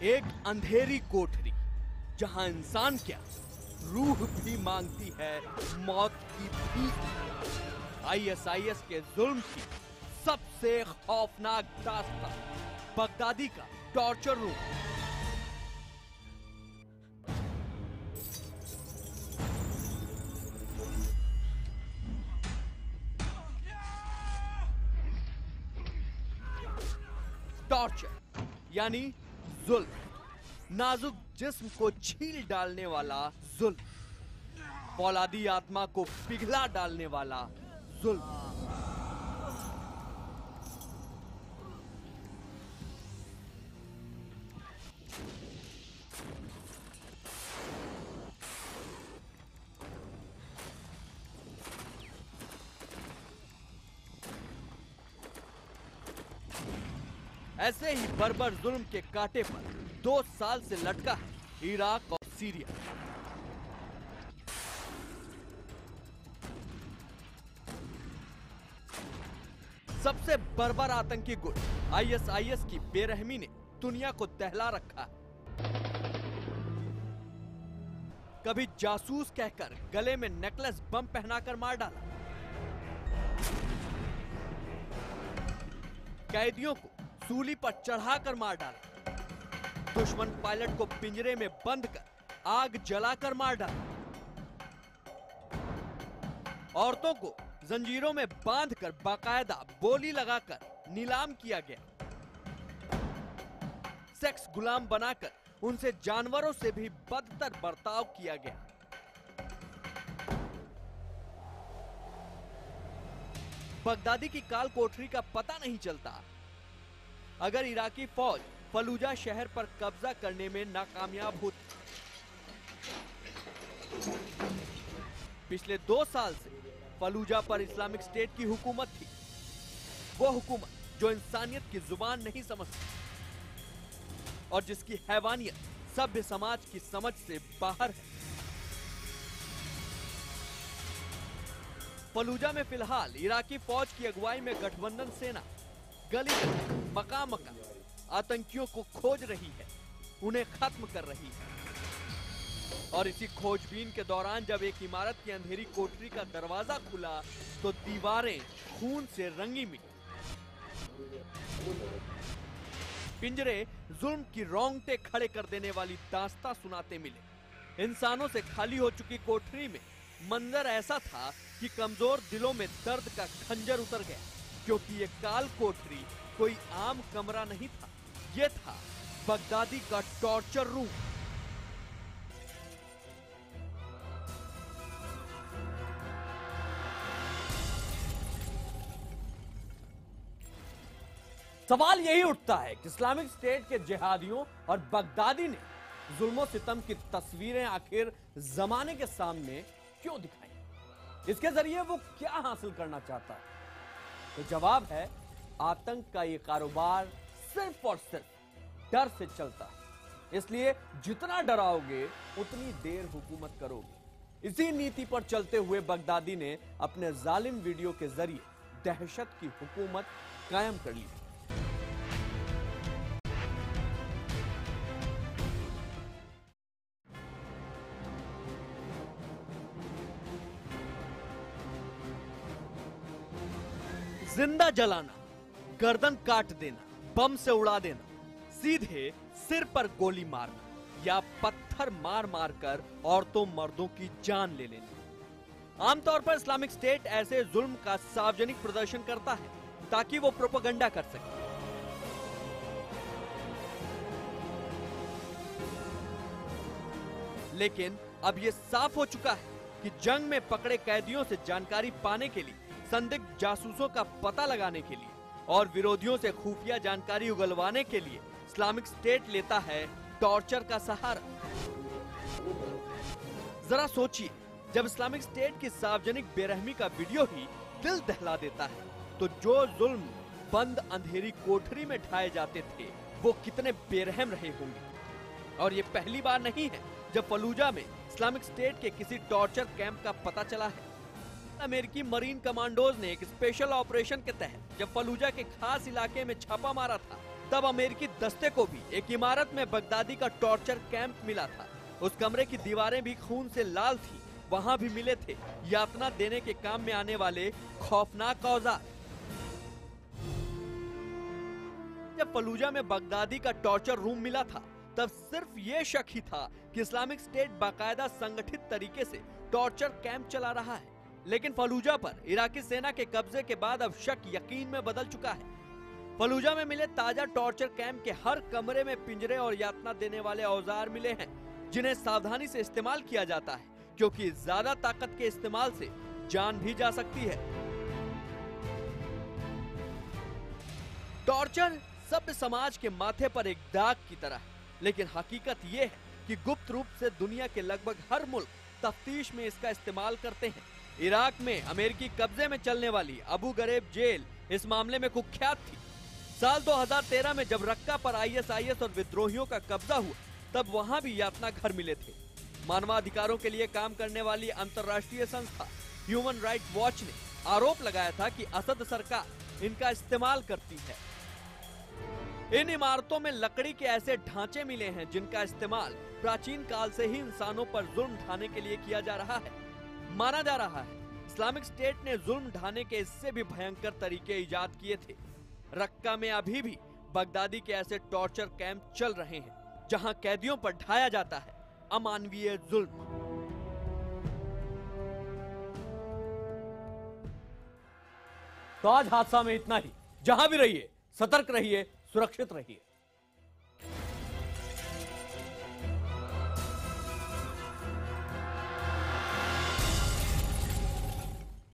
एक अंधेरी कोठरी जहां इंसान क्या रूह भी मांगती है मौत की भीख। आईएसआईएस के जुल्म की सबसे खौफनाक दास्तान, बगदादी का टॉर्चर रूम। टॉर्चर यानी जुल्म, नाजुक जिस्म को छील डालने वाला जुल्म, फौलादी आत्मा को पिघला डालने वाला जुल्म। ऐसे ही बर्बर जुल्म के कांटे पर 2 साल से लटका है इराक और सीरिया। सबसे बर्बर आतंकी गुट आईएसआईएस की बेरहमी ने दुनिया को दहला रखा है। कभी जासूस कहकर गले में नेकलेस बम पहनाकर मार डाला, कैदियों को सूली पर चढ़ाकर मार डाला, दुश्मन पायलट को पिंजरे में बंद कर आग जलाकर मार डाला, औरतों को जंजीरों में बांधकर बाकायदा बोली लगाकर नीलाम किया गया, सेक्स गुलाम बनाकर उनसे जानवरों से भी बदतर बर्ताव किया गया। बगदादी की काल कोठरी का पता नहीं चलता अगर इराकी फौज फलूजा शहर पर कब्जा करने में नाकामयाब होती। पिछले 2 साल से फलूजा पर इस्लामिक स्टेट की हुकूमत थी, वो हुकूमत जो इंसानियत की जुबान नहीं समझती और जिसकी हैवानियत सभ्य समाज की समझ से बाहर है। फलूजा में फिलहाल इराकी फौज की अगुवाई में गठबंधन सेना गली मकाम आतंकियों को खोज रही है, उन्हें खत्म कर रही है। और इसी खोजबीन के दौरान जब एक इमारत की अंधेरी कोठरी का दरवाजा खुला तो दीवारें खून से रंगी मिली। पिंजरे जुल्म की रोंगटे खड़े कर देने वाली दास्तां सुनाते मिले। इंसानों से खाली हो चुकी कोठरी में मंजर ऐसा था कि कमजोर दिलों में दर्द का खंजर उतर गया, क्योंकि ये काल कोठरी कोई आम कमरा नहीं था, ये था बगदादी का टॉर्चर रूम। सवाल यही उठता है कि इस्लामिक स्टेट के जिहादियों और बगदादी ने जुल्मों सितम की तस्वीरें आखिर जमाने के सामने क्यों दिखाई? इसके जरिए वो क्या हासिल करना चाहता है? तो जवाब है, आतंक का ये कारोबार सिर्फ और सिर्फ डर से चलता है। इसलिए जितना डराओगे उतनी देर हुकूमत करोगे। इसी नीति पर चलते हुए बगदादी ने अपने जालिम वीडियो के जरिए दहशत की हुकूमत कायम कर ली। जिंदा जलाना, गर्दन काट देना, बम से उड़ा देना, सीधे सिर पर गोली मारना या पत्थर मार मार कर औरतों मर्दों की जान ले लेना। आमतौर पर इस्लामिक स्टेट ऐसे जुल्म का सार्वजनिक प्रदर्शन करता है ताकि वो प्रोपेगेंडा कर सके। लेकिन अब यह साफ हो चुका है कि जंग में पकड़े कैदियों से जानकारी पाने के लिए, संदिग्ध जासूसों का पता लगाने के लिए और विरोधियों से खुफिया जानकारी उगलवाने के लिए इस्लामिक स्टेट लेता है टॉर्चर का सहारा। जरा सोचिए, जब इस्लामिक स्टेट की सार्वजनिक बेरहमी का वीडियो ही दिल दहला देता है, तो जो जुल्म बंद अंधेरी कोठरी में ढाए जाते थे वो कितने बेरहम रहे होंगे। और ये पहली बार नहीं है जब फलूजा में इस्लामिक स्टेट के किसी टॉर्चर कैंप का पता चला है। अमेरिकी मरीन कमांडोज ने एक स्पेशल ऑपरेशन के तहत जब फलूजा के खास इलाके में छापा मारा था, तब अमेरिकी दस्ते को भी एक इमारत में बगदादी का टॉर्चर कैंप मिला था। उस कमरे की दीवारें भी खून से लाल थी। वहां भी मिले थे यातना देने के काम में आने वाले खौफनाक औजार। जब फलूजा में बगदादी का टॉर्चर रूम मिला था, तब सिर्फ ये शक ही था कि इस्लामिक स्टेट बाकायदा संगठित तरीके से टॉर्चर कैंप चला रहा है। लेकिन फलूजा पर इराकी सेना के कब्जे के बाद अब शक यकीन में बदल चुका है। फलूजा में मिले ताजा टॉर्चर कैंप के हर कमरे में पिंजरे और यातना देने वाले औजार मिले हैं, जिन्हें सावधानी से इस्तेमाल किया जाता है, क्योंकि ज्यादा ताकत के इस्तेमाल से जान भी जा सकती है। टॉर्चर सभ्य समाज के माथे पर एक दाग की तरह है, लेकिन हकीकत यह है कि गुप्त रूप से दुनिया के लगभग हर मुल्क तफ्तीश में इसका इस्तेमाल करते हैं। इराक में अमेरिकी कब्जे में चलने वाली अबू गरेब जेल इस मामले में कुख्यात थी। साल 2013 में जब रक्का पर आईएसआईएस और विद्रोहियों का कब्जा हुआ, तब वहां भी यातना घर मिले थे। मानवाधिकारों के लिए काम करने वाली अंतर्राष्ट्रीय संस्था ह्यूमन राइट्स वॉच ने आरोप लगाया था कि असद सरकार इनका इस्तेमाल करती है। इन इमारतों में लकड़ी के ऐसे ढांचे मिले हैं जिनका इस्तेमाल प्राचीन काल से ही इंसानों पर जुल्म ढाने के लिए किया जा रहा है। माना जा रहा है इस्लामिक स्टेट ने जुल्म ढाने के इससे भी भयंकर तरीके इजाद किए थे। रक्का में अभी भी बगदादी के ऐसे टॉर्चर कैंप चल रहे हैं, जहां कैदियों पर ढाया जाता है अमानवीय जुल्म। तो आज हादसा में इतना ही। जहां भी रहिए, सतर्क रहिए, सुरक्षित रहिए।